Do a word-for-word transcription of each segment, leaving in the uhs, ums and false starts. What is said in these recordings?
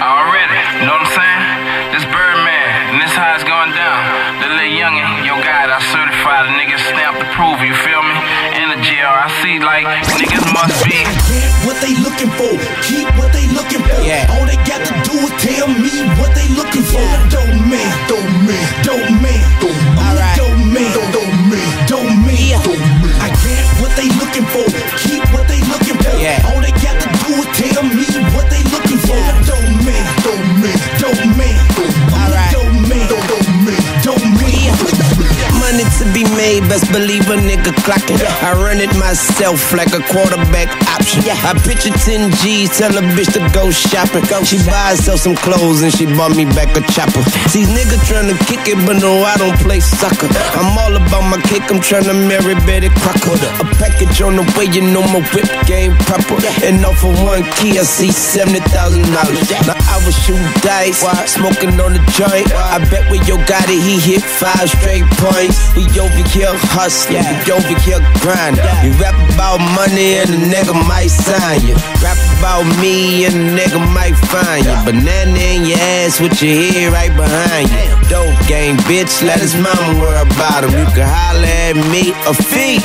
Already, you know what I'm saying? This Birdman, and this how it's going down. The little youngin', yo guy that certified, the niggas stamp to prove, you feel me? In the J R, I see like niggas must be. Get what they looking for, keep what they looking for. Yeah. All they got to do is tell me what they looking for. Dope man, dope man, dope man, dope man, dope man, dope man, dope man, dope man. I get what they looking for, keep what they looking for. Yeah. All they got to do is tell me what they looking for. Dope man, dope man, dope man, dope man, dope man, dope man, dope man. Money to be made, best believe a nigga clocking. I run it myself like a quarterback option. I picture ten G's, tell a bitch to go shopping. She buy herself some clothes and she bought me back a chopper. See niggas tryna kick it, but no, I don't play soccer. I'm all about my cake, I'm tryna marry Betty Crocker. A package on the way, you know my whip game proper. And off of one key, I see seventy thousand dollars. Now I was shooting dice, smoking on the joint. I bet when yo got it, he hit five straight points. We over here hustling, we over here grinding. We rap about money and a nigga might sign you. Rap about me and a nigga might find you. Banana in your ass with your head right behind you. Dope game, bitch, let his mama worry about him. You can holler at me a fee.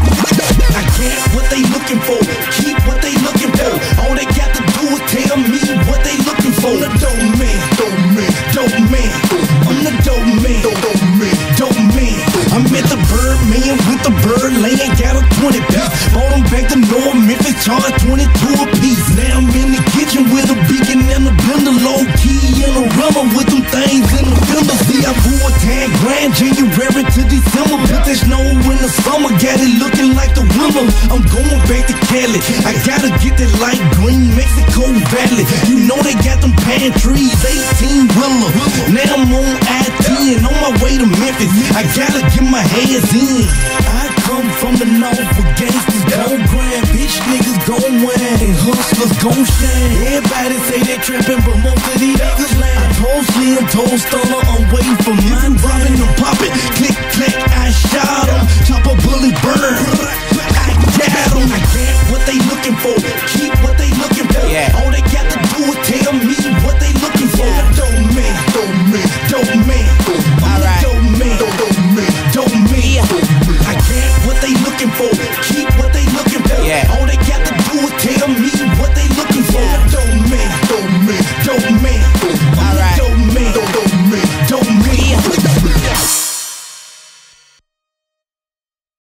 I get what they looking for, keep what they looking for. All they got to do is tell me what they looking for. The dope man, dope man, dope man. I'm the dope man, dope man, dope man. I'm at the Birdman with the bird laying, got a twenty piece. Bought them back to North Memphis, charged twenty-two a piece. Now I'm in the kitchen with a beacon and a blender, low key and a rummer with them things in the blender. See, I blew a ten grand January to December. Put that snow in the summer, got it looking like the winter. I'm going back to Cali, I gotta get that light green Mexico Valley. You know they got them pantries, eighteen wheeler. Now I'm on I ten, on my way to Memphis. I gotta get my hands in. I come from the north for gangsters gon' grind, bitch niggas gon' win, and hustlers gon' shine. Everybody say they trappin', but most of these niggas lying. I told Slim, told Stunner, I'm waiting for mine. Robbing and poppin', click clack, I shot him. Chop a bullet burn, I got him. I can't